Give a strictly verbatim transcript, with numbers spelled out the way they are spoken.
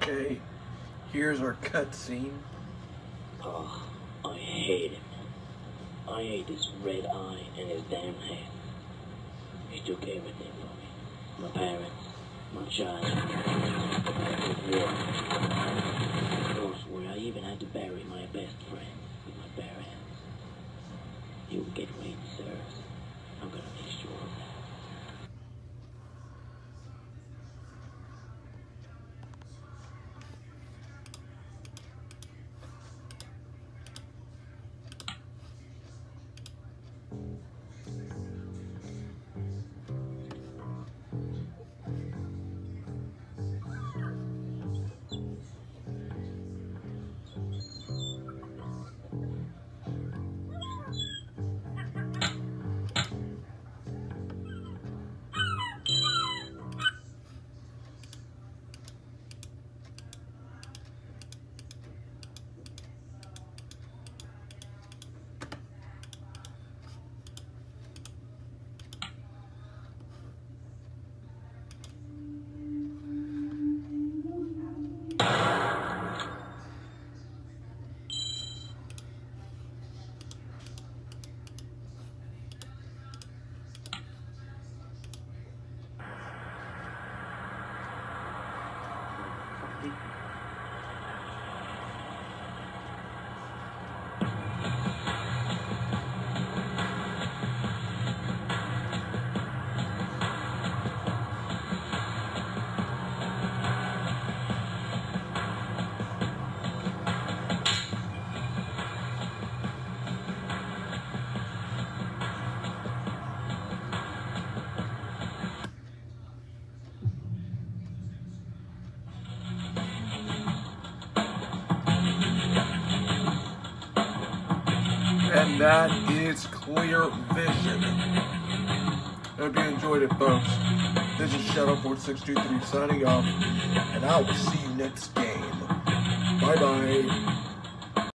Okay, here's our cutscene. Oh, I hate him. I hate his red eye and his damn hair. He took everything from me. My parents, my child, the war. Those where I even had to bury my best friend with my bare hands. He will get what he deserves. I'm gonna make sure of that. And that is Clear Vision. Hope you enjoyed it, folks. This is Shadow four six two three signing off, and I will see you next game. Bye-bye.